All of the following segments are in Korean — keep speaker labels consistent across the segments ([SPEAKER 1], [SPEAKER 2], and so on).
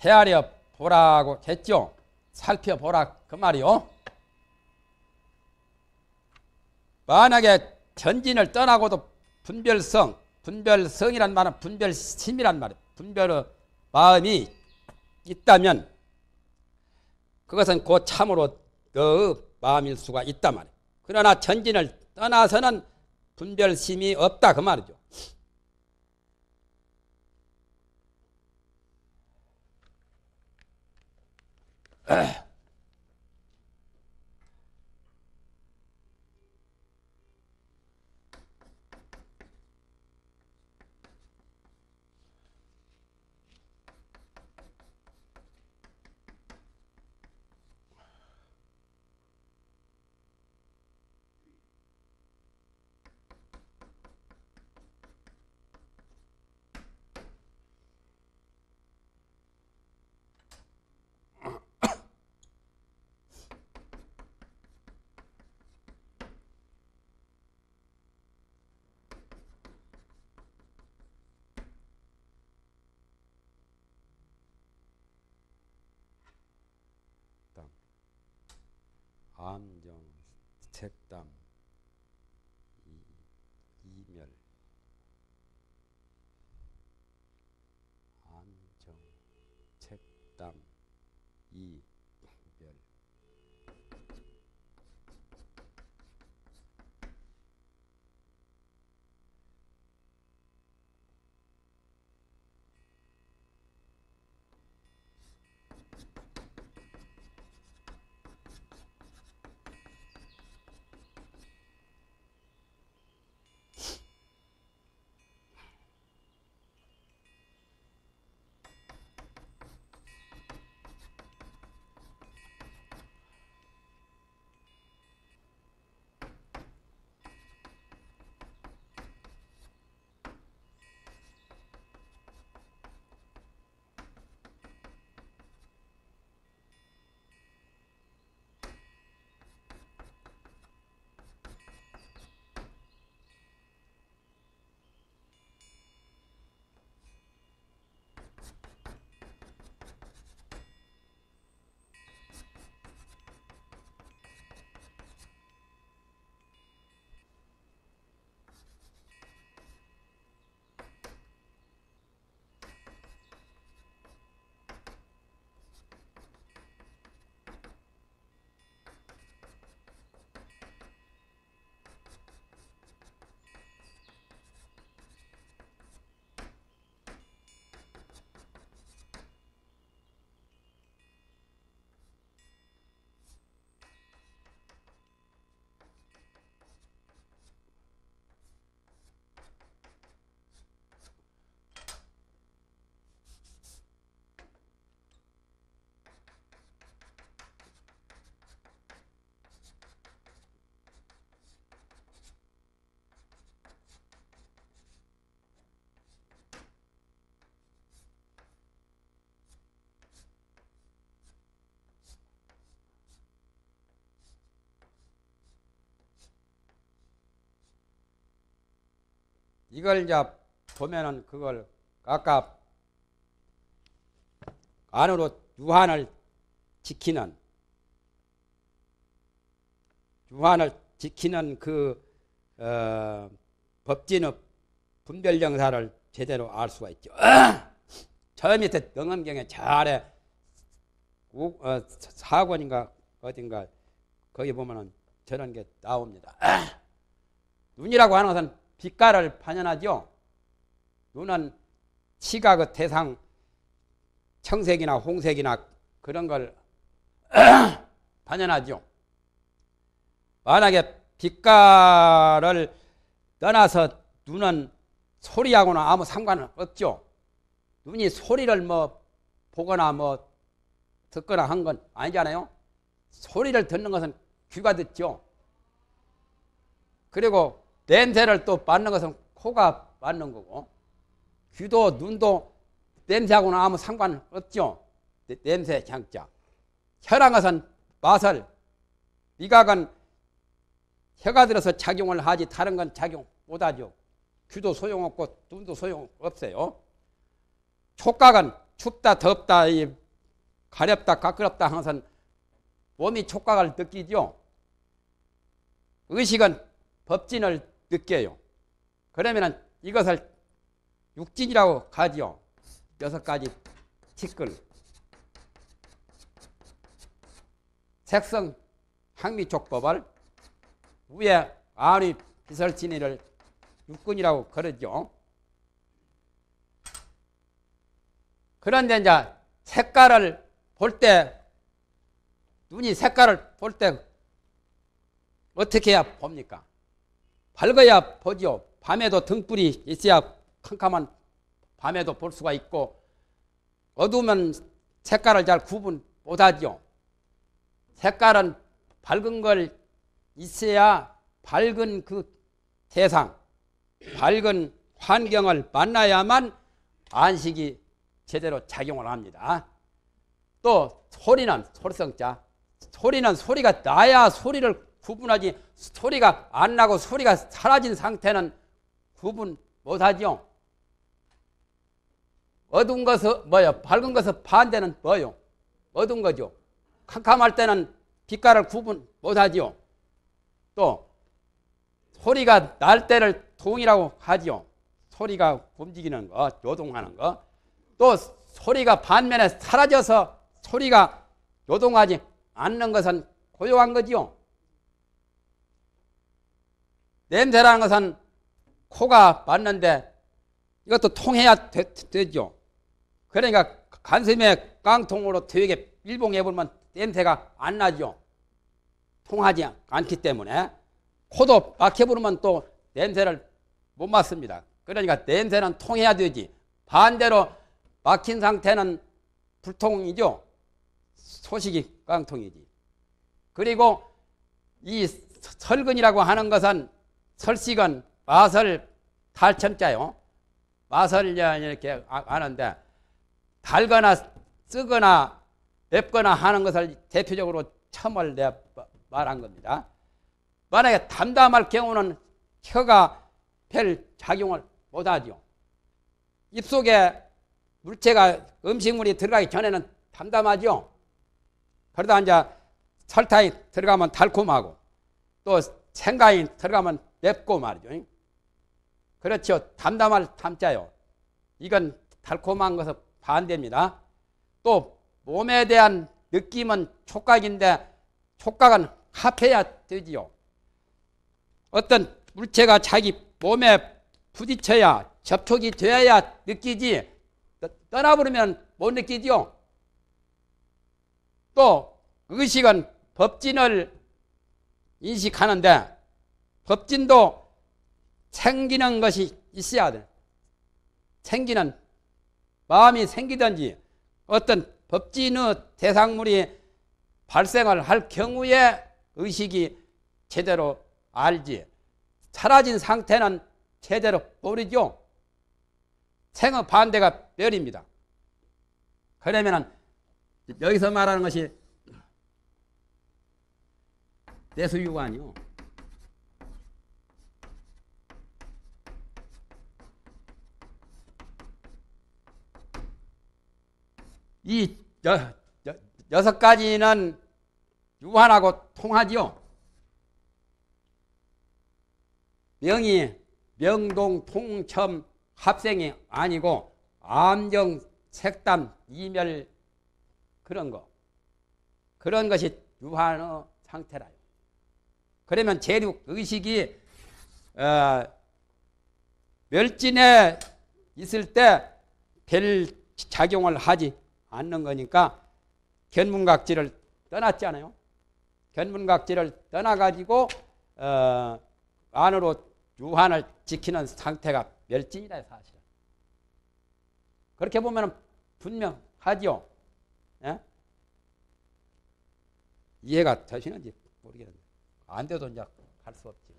[SPEAKER 1] 헤아려 보라고 했죠. 살펴보라 그 말이요. 만약에 전진을 떠나고도 분별성이란 말은 분별심이란 말이에요. 분별의 마음이 있다면 그것은 곧 참으로 너의 마음일 수가 있단 말이에요. 그러나 전진을 떠나서는 분별심이 없다 그 말이죠. 암정, 색담, 이멸. 암정, 색담, 이멸. 이걸 이제 보면은 그걸 아까 안으로 유한을 지키는 그 법진의 분별정사를 제대로 알 수가 있죠. 저 밑에 능엄경에 잘해 4권인가 어딘가 거기 보면은 저런 게 나옵니다. 눈이라고 하는 것은 빛깔을 반연하죠. 눈은 시각의 대상 청색이나 홍색이나 그런 걸 반연하죠. 만약에 빛깔을 떠나서 눈은 소리하고는 아무 상관은 없죠. 눈이 소리를 뭐 보거나 뭐 듣거나 한 건 아니잖아요. 소리를 듣는 것은 귀가 듣죠. 그리고 냄새를 또 맡는 것은 코가 맡는 거고, 귀도 눈도 냄새하고는 아무 상관 없죠. 냄새 향자. 혀란 것은 맛을, 미각은 혀가 들어서 작용을 하지 다른 건 작용 못하죠. 귀도 소용없고 눈도 소용없어요. 촉각은 춥다 덥다 이 가렵다 가끄럽다 항상 몸이 촉각을 느끼죠. 의식은 법진을 느껴요. 그러면은 이것을 육진이라고 하지요. 6가지 티끌. 색성 항미촉법을 위에 안위 비설진의를 육근이라고 그러죠. 그런데 이제 색깔을 볼 때, 눈이 색깔을 볼 때 어떻게 해야 봅니까? 밝아야 보죠. 밤에도 등불이 있어야 캄캄한 밤에도 볼 수가 있고, 어두우면 색깔을 잘 구분 못하죠. 색깔은 밝은 걸 있어야 밝은 그 대상, 밝은 환경을 만나야만 안식이 제대로 작용을 합니다. 또 소리는 소리성자. 소리는 소리가 나야 소리를 구분하지, 소리가 안 나고 소리가 사라진 상태는 구분 못하죠. 어두운 것은 뭐요? 밝은 것은 반대는 뭐요? 어두운 거죠. 캄캄할 때는 빛깔을 구분 못하죠. 또 소리가 날 때를 동이라고 하죠. 소리가 움직이는 거, 요동하는 거. 또 소리가 반면에 사라져서 소리가 요동하지 않는 것은 고요한 거지요. 냄새라는 것은 코가 맞는데 이것도 통해야 되죠. 그러니까 간슴에 깡통으로 되게 일봉해보면 냄새가 안 나죠. 통하지 않기 때문에. 코도 막혀버리면 또 냄새를 못 맡습니다. 그러니까 냄새는 통해야 되지. 반대로 막힌 상태는 불통이죠. 소식이 깡통이지. 그리고 이 설근이라고 하는 것은 설식은 맛을 달천자요. 맛을 이렇게 아는데 달거나 쓰거나 맵거나 하는 것을 대표적으로 첨을 내가 말한 겁니다. 만약에 담담할 경우는 혀가 별 작용을 못하죠. 입속에 물체가 음식물이 들어가기 전에는 담담하죠. 그러다 이제 설탕이 들어가면 달콤하고 또 생강이 들어가면 맵고 말이죠. 그렇죠. 담담할 담자요. 이건 달콤한 것은 반대입니다. 또 몸에 대한 느낌은 촉각인데 촉각은 합해야 되지요. 어떤 물체가 자기 몸에 부딪혀야 접촉이 되어야 느끼지 떠나버리면 못 느끼죠. 또 의식은 법진을 인식하는데 법진도 생기는 것이 있어야 돼. 생기는 마음이 생기든지 어떤 법진의 대상물이 발생을 할 경우에 의식이 제대로 알지. 사라진 상태는 제대로 모르죠. 생의 반대가 멸입니다. 그러면은 여기서 말하는 것이 내수유관이요. 이 6가지는 유한하고 통하지요. 명이 명동 통첨 합생이 아니고 암정 색담 이멸 그런 것이 유한의 상태라요. 그러면 재륙 의식이 멸진에 있을 때 별 작용을 하지 않는 거니까 견문각지를 떠났잖아요. 견문각지를 떠나가지고 안으로 유한을 지키는 상태가 멸진이다 사실은. 그렇게 보면 분명하죠. 예? 이해가 되시는지 모르겠는데 안 돼도 이제 할 수 없지.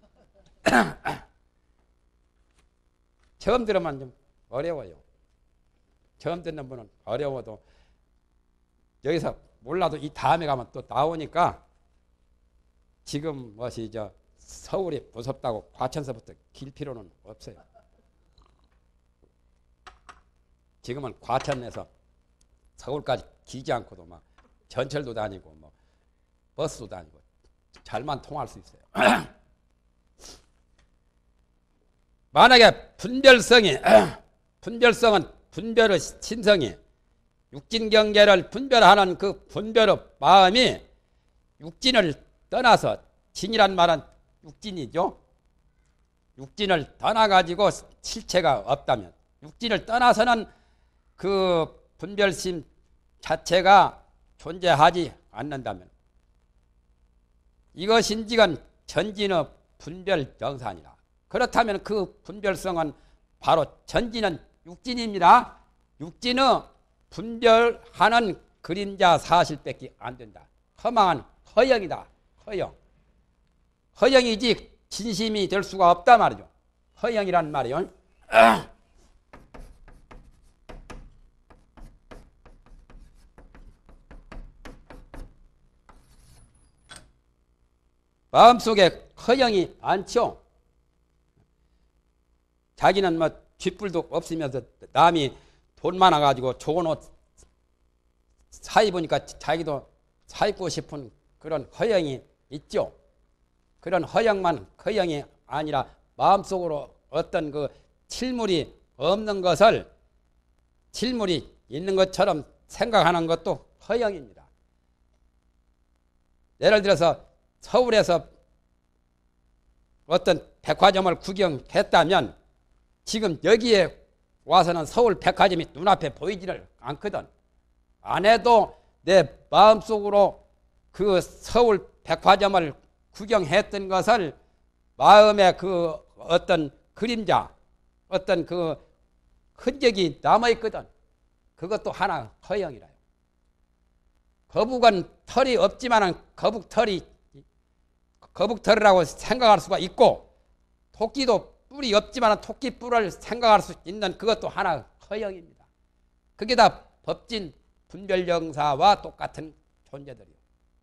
[SPEAKER 1] 처음 들으면 좀 어려워요. 처음 듣는 분은 어려워도 여기서 몰라도 이 다음에 가면 또 나오니까 지금 뭐시 서울이 무섭다고 과천서부터 길 필요는 없어요. 지금은 과천에서 서울까지 기지 않고도 막 전철도 다니고 뭐 버스도 다니고 잘만 통할 수 있어요. 만약에 분별성은 분별의 신성이 육진경계를 분별하는 그 분별의 마음이 육진을 떠나서 진이란 말은 육진이죠. 육진을 떠나가지고 실체가 없다면 육진을 떠나서는 그 분별심 자체가 존재하지 않는다면 이것인지건 전진의 분별정산이라. 그렇다면 그 분별성은 바로 전진은 육진입니다. 육진의 분별하는 그림자 사실밖에 안 된다. 허망한 허영이다. 허영. 허영이지 진심이 될 수가 없다 말이죠. 허영이란 말이요. 마음속에 허영이 않죠. 자기는 뭐 쥐뿔도 없으면서 남이 돈 많아가지고 좋은 옷 사입으니까 자기도 사입고 싶은 그런 허영이 있죠. 그런 허영만 허영이 아니라 마음속으로 어떤 그 칠물이 없는 것을 칠물이 있는 것처럼 생각하는 것도 허영입니다. 예를 들어서 서울에서 어떤 백화점을 구경했다면 지금 여기에 와서는 서울 백화점이 눈앞에 보이지를 않거든. 안 해도 내 마음속으로 그 서울 백화점을 구경했던 것을 마음에 그 어떤 그림자, 어떤 그 흔적이 남아있거든. 그것도 하나 허영이라요. 거북은 털이 없지만은 거북털이라고 생각할 수가 있고, 토끼도 뿔이 없지만 토끼 뿔을 생각할 수 있는 그것도 하나 허영입니다. 그게 다 법진 분별정사와 똑같은 존재들이요.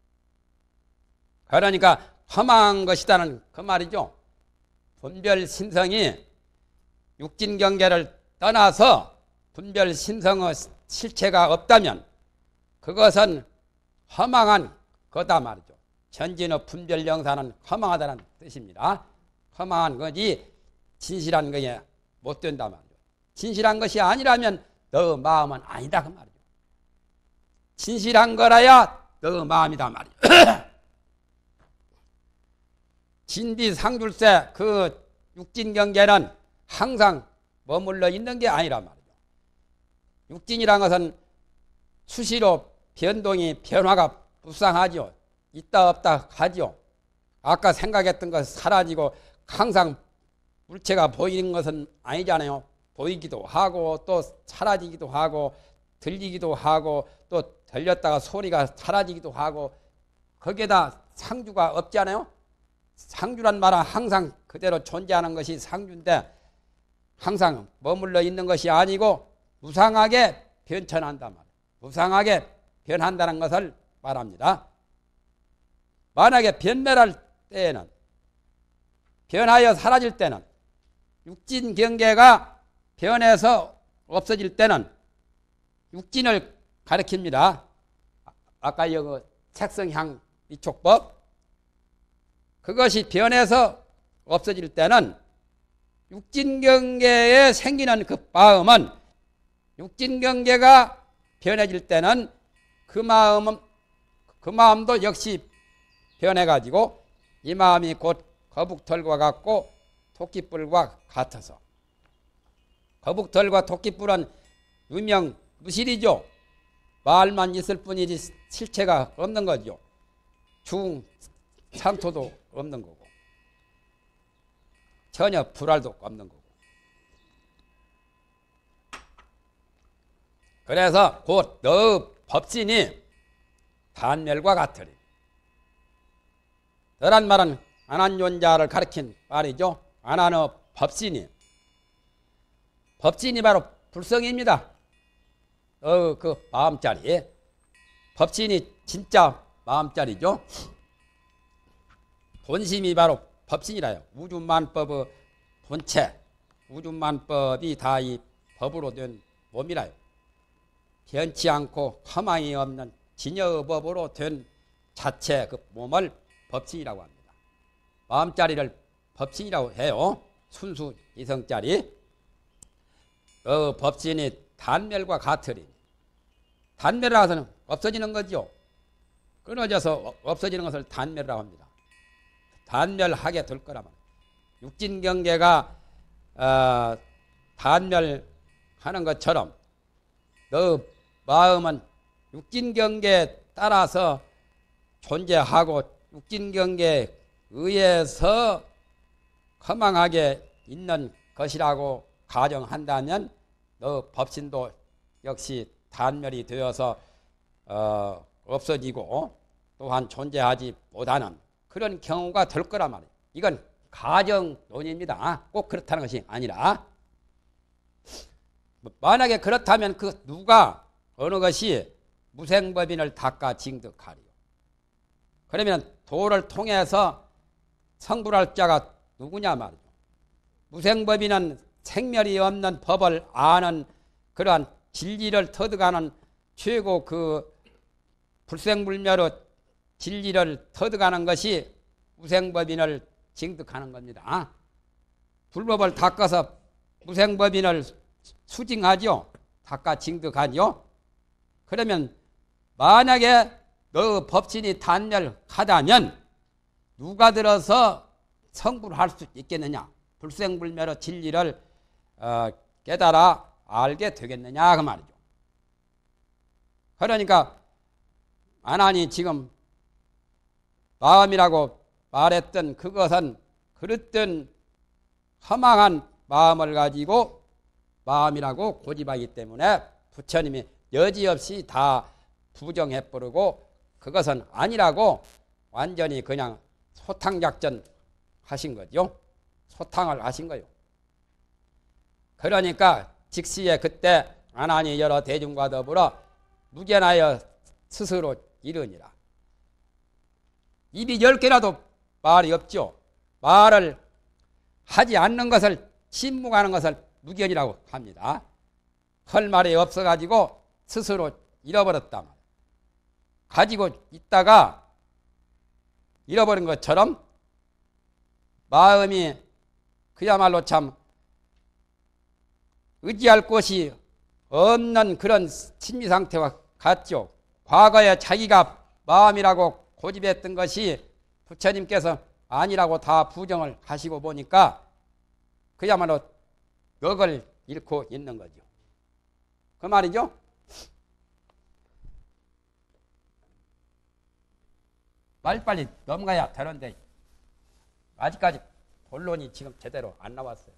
[SPEAKER 1] 그러니까 허망한 것이다는 그 말이죠. 분별신성이 육진경계를 떠나서 분별신성의 실체가 없다면 그것은 허망한 거다 말이죠. 전진의 분별정사는 허망하다는 뜻입니다. 허망한 거지 진실한 거에 못 된다 말이죠. 진실한 것이 아니라면 너 마음은 아니다 그 말이죠. 진실한 거라야 너 마음이다 말이죠. 진비상줄세 그 육진경계는 항상 머물러 있는 게 아니란 말이죠. 육진이란 것은 수시로 변동이 변화가 불상하죠. 있다 없다 하죠. 아까 생각했던 것 사라지고 항상 물체가 보이는 것은 아니잖아요. 보이기도 하고 또 사라지기도 하고 들리기도 하고 또 들렸다가 소리가 사라지기도 하고 거기에다 상주가 없잖아요. 상주란 말은 항상 그대로 존재하는 것이 상주인데 항상 머물러 있는 것이 아니고 무상하게 변천한단 말이에요. 무상하게 변한다는 것을 말합니다. 만약에 변멸할 때에는 변하여 사라질 때는 육진경계가 변해서 없어질 때는 육진을 가리킵니다. 아까 여기 색성향 이촉법 그것이 변해서 없어질 때는 육진경계에 생기는 그 마음은 육진경계가 변해질 때는 그 마음도 역시 변해가지고 이 마음이 곧 거북털과 같고 토끼뿔과 같아서 거북털과 토끼뿔은 유명 무실이죠. 말만 있을 뿐이지 실체가 없는 거죠. 중상토도 없는 거고 전혀 불알도 없는 거고 그래서 곧 너 법신이 단멸과 같으리. 너란 말은 안한존자를 가리킨 말이죠. 안한의 법신이 바로 불성입니다. 그 마음자리 법신이 진짜 마음자리죠. 본심이 바로 법신이라요. 우주만법의 본체 우주만법이 다 이 법으로 된 몸이라요. 변치 않고 허망이 없는 진여법으로 된 자체 그 몸을 법신이라고 합니다. 마음자리를 법신이라고 해요. 순수 이성자리. 그 법신이 단멸과 같으리니 단멸이라서는 없어지는 거죠. 끊어져서 없어지는 것을 단멸이라고 합니다. 단멸하게 될 거란 말이에요. 육진경계가 단멸하는 것처럼 너 마음은 육진경계에 따라서 존재하고 육진경계에 의해서 허망하게 있는 것이라고 가정한다면 너 법신도 역시 단멸이 되어서 없어지고 또한 존재하지 못하는 그런 경우가 될 거란 말이에요. 이건 가정론입니다. 꼭 그렇다는 것이 아니라 만약에 그렇다면 그 누가 어느 것이 무생법인을 닦아 징득하리요. 그러면 도를 통해서 성불할 자가 누구냐 말이죠. 무생법인은 생멸이 없는 법을 아는 그러한 진리를 터득하는 최고 그 불생불멸의 진리를 터득하는 것이 무생법인을 징득하는 겁니다. 불법을 닦아서 무생법인을 수징하죠. 닦아 징득하죠. 그러면 만약에 너 법신이 단멸하다면 누가 들어서 성불할 수 있겠느냐. 불생불멸의 진리를 깨달아 알게 되겠느냐 그 말이죠. 그러니까 아난이 지금 마음이라고 말했던 그것은 그릇된 허망한 마음을 가지고 마음이라고 고집하기 때문에 부처님이 여지없이 다 부정해버리고 그것은 아니라고 완전히 그냥 소탕작전 하신 거죠. 소탕을 하신 거요. 그러니까 즉시에 그때 아난이 여러 대중과 더불어 무견하여 스스로 이르니라. 입이 10개라도 말이 없죠. 말을 하지 않는 것을 침묵하는 것을 무견이라고 합니다. 할 말이 없어가지고 스스로 잃어버렸다. 가지고 있다가 잃어버린 것처럼 마음이 그야말로 참 의지할 곳이 없는 그런 심리 상태와 같죠. 과거에 자기가 마음이라고 고집했던 것이 부처님께서 아니라고 다 부정을 하시고 보니까 그야말로 덕을 잃고 있는 거죠. 그 말이죠. 빨리빨리 넘가야 되는데 아직까지 본론이 지금 제대로 안 나왔어요.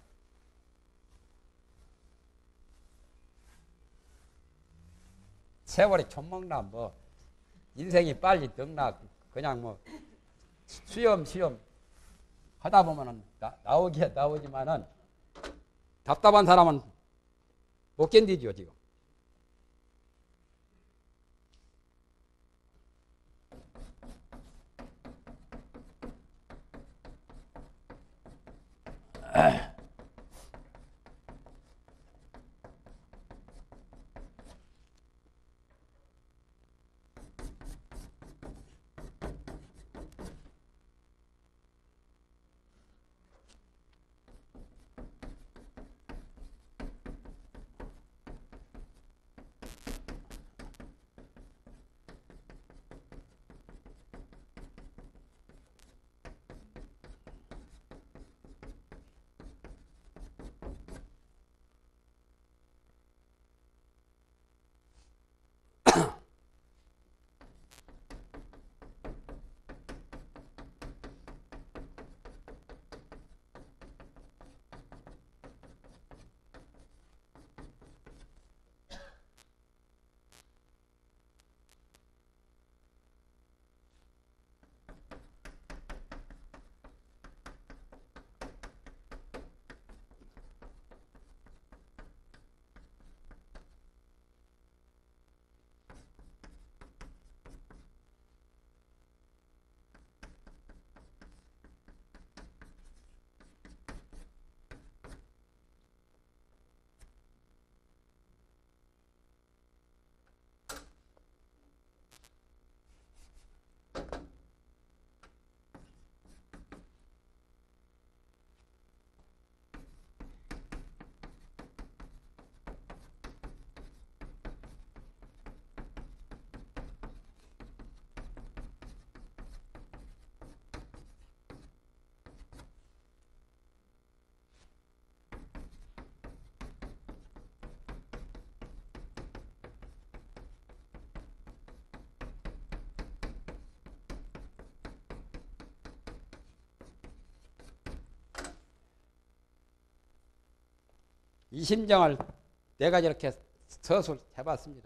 [SPEAKER 1] 세월이 좀 먹나 뭐 인생이 빨리 늙나 그냥 뭐 수염 하다 보면은 나오기야 나오지만은 답답한 사람은 못 견디죠 지금. 이 심정을 내가 이렇게 서술해봤습니다.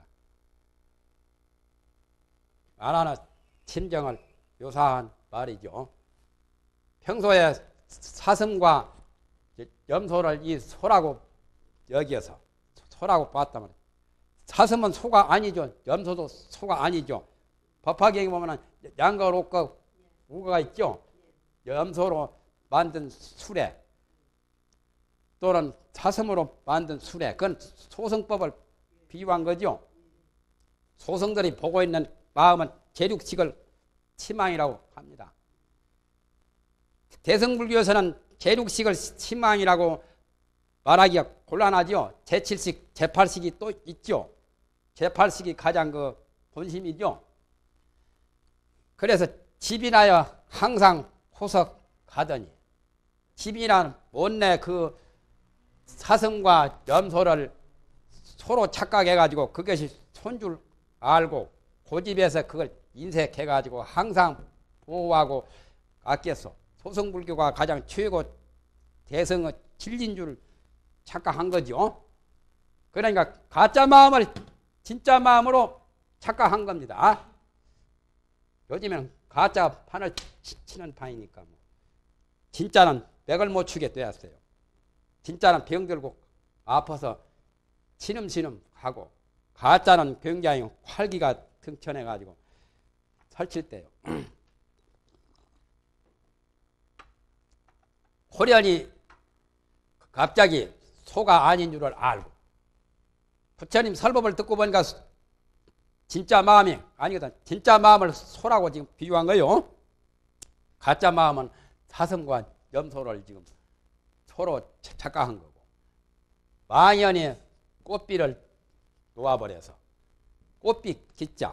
[SPEAKER 1] 하나하나 심정을 묘사한 말이죠. 평소에 사슴과 염소를 이 소라고 여기어서 소라고 봤다면 사슴은 소가 아니죠. 염소도 소가 아니죠. 법화경에 보면 양과 옥과 우가가 있죠. 염소로 만든 수레 또는 사슴으로 만든 수레, 그건 소승법을 비유한 거죠. 소승들이 보고 있는 마음은 계륙식을 치망이라고 합니다. 대승불교에서는 계륙식을 치망이라고 말하기가 곤란하죠. 제7식, 제8식이 또 있죠. 제8식이 가장 그 본심이죠. 그래서 집이나여 항상 호석하더니 집이나 못내 그 사슴과 염소를 서로 착각해가지고 그것이 손줄 알고 고집에서 그걸 인색해가지고 항상 보호하고 아꼈어. 소승불교가 가장 최고 대성의 진리인 줄 착각한 거죠. 그러니까 가짜 마음을 진짜 마음으로 착각한 겁니다. 요즘에는 가짜 판을 치는 판이니까 뭐. 진짜는 맥을 못 추게 되었어요. 진짜는 병들고 아파서 신음신음 하고 가짜는 굉장히 활기가 등천해가지고 설칠 때요. 호련이 갑자기 소가 아닌 줄을 알고 부처님 설법을 듣고 보니까 진짜 마음이 아니거든. 진짜 마음을 소라고 지금 비유한 거요. 가짜 마음은 사슴과 염소를 지금 서로 착각한 거고 망연히 꽃비를 놓아버려서 꽃비 기자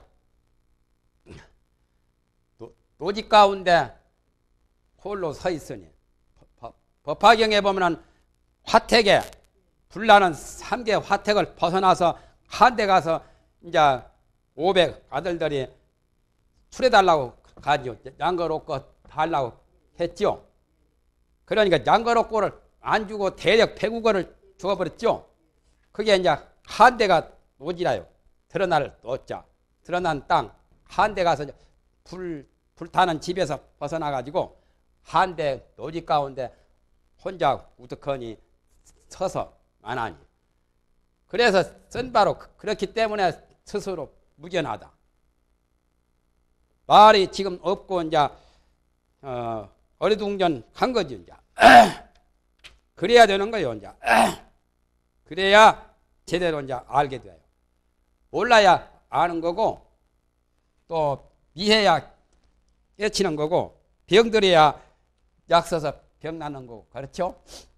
[SPEAKER 1] 노지 가운데 홀로 서 있으니 법화경에 보면은 화택에 불나는 3개 화택을 벗어나서 한 데 가서 이제 500 아들들이 출해달라고 가죠. 양거롭고 달라고 했죠. 그러니까 양거롭고를 안 주고 대력 배국어를 주어버렸죠. 그게 이제 한 대가 노지라요. 드러날 노자. 드러난 땅. 한 대 가서 불타는 집에서 벗어나가지고 한 대 노지 가운데 혼자 우두커니 서서 만하니. 그래서 쓴 바로 그렇기 때문에 스스로 무견하다. 말이 지금 없고 이제 어리둥절한 거지 이제. 그래야 되는 거예요 이제. 그래야 제대로 이제 알게 돼요. 몰라야 아는 거고 또 미해야 깨치는 거고 병들어야 약 써서 병 낫는 거고 그렇죠?